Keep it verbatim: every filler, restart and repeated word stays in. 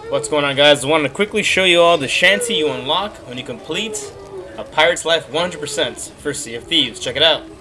What's going on, guys? I wanted to quickly show you all the Shanty you unlock when you complete a Pirate's Life one hundred percent for Sea of Thieves. Check it out.